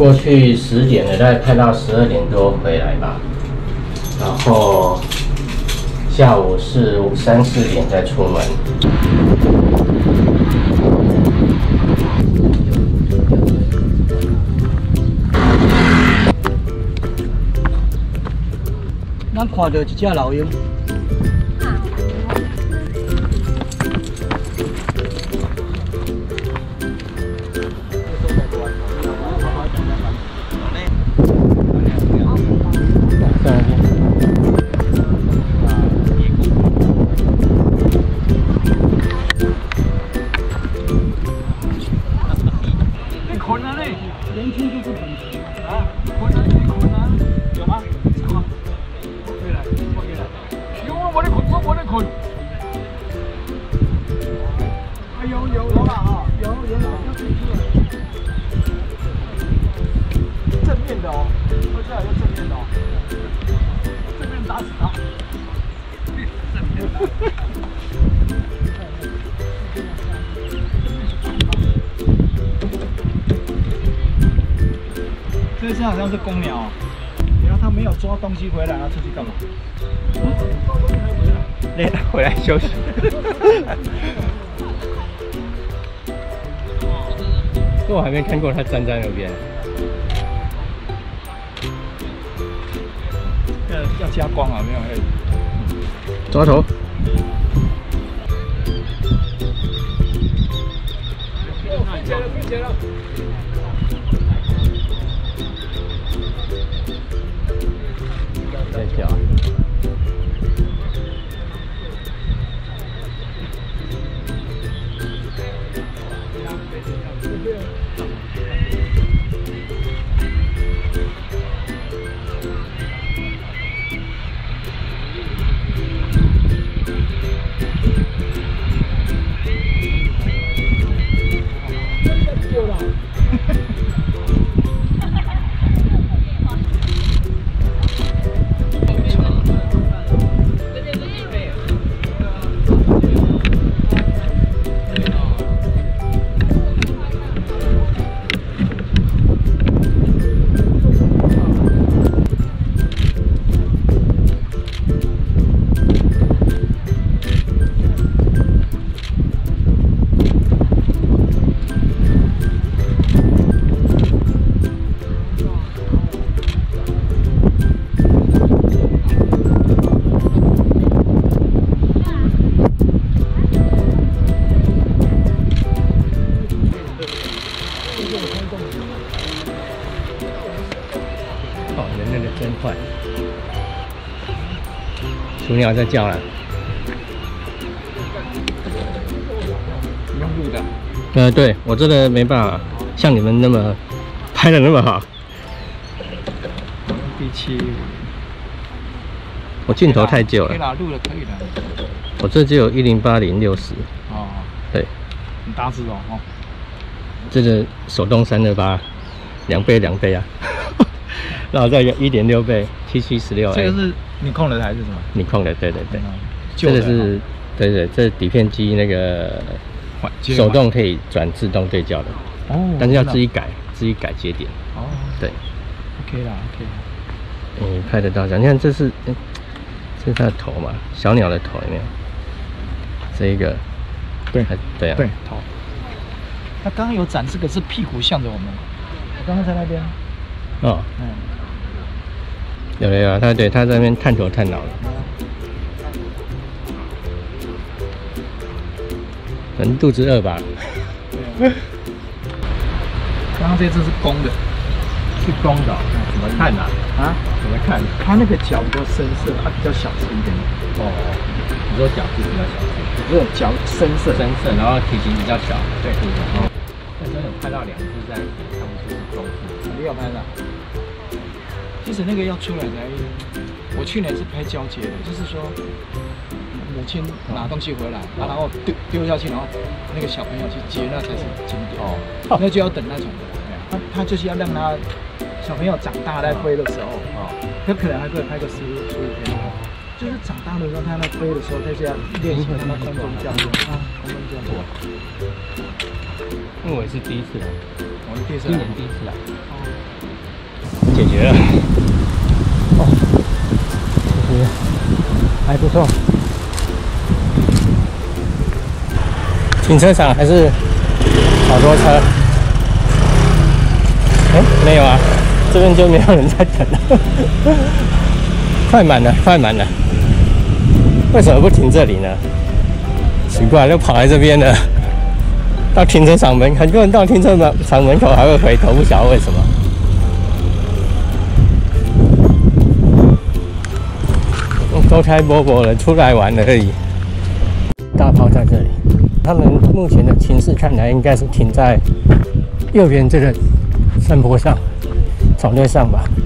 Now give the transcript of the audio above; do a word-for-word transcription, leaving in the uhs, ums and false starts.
过去十点了，大概拍到十二点多回来吧。然后下午是三四点再出门。 咱看到一只老鹰。 这只好像是公鸟，然后它没有抓东西回来，它出去干嘛？累了，回来休息。 这我还没看过它站在那边。 要要加光啊，没有黑。 抓头。并且了，并且了。 在跳。哦，人类的真快！雏鸟在叫了。 你用录的？ 呃，对我真的没办法像你们那么拍的那么好。 第七， 我镜头太旧了。 可以啦，录了可以的。 我这只有一零八零六十。 哦。 对。 很大只哦，哦。 这个手动三二八，两倍两倍啊。然后再一个一点六倍，七七十六。 这个是你控的还是什么？ 你控的，对对对。 嗯、 这个是，对对，这底片机那个手动可以转自动对焦的。哦。但是要自己改，自己改节点。 哦。对。OK 啦 ，OK 啦。 嗯，拍得到这样。你看，这是，欸、这是它的头嘛，小鸟的头有没有？这一个。 对。 对啊。 对头。它刚刚有展示个是屁股向着我们，我刚刚在那边。 哦。嗯。有了有了，他对他在那边探头探脑了。可能肚子饿吧。 刚刚这只是公的， 是公的、哦，怎么看呢、啊？ 啊？怎么看？它那个脚比较深色，它比较小只一点。 哦，你说脚是比较小只， 不是脚深色， 深色，然后体型比较小。 对。 哦。但是有拍到两只在，他们就是公只， 没有拍到。其实那个要出来才，我去年是拍交接的，就是说母亲拿东西回来，然后丢丢下去，然后那个小朋友去接，那才是经典。哦，那就要等那种的，他他就是要让他小朋友长大在飞的时候，哦，他可能还会拍个十十五天，就是长大的时候他在飞的时候，他就要练习他们空中降落啊，空中降落。 因为我也是第一次来， 我是第一次， 今年第一次来。 哦。 解决了。哦，其实还不错。停车场还是好多车。哎、欸，没有啊，这边就没有人在等了，快满了，快满了。为什么不停这里呢？奇怪，就跑来这边了。到停车场门，很多人到停车场门口还会回头，不晓得为什么。都开波波了，出来玩而已。大炮在这里，他们目前的情势看来应该是停在右边这个山坡上，草堆上吧。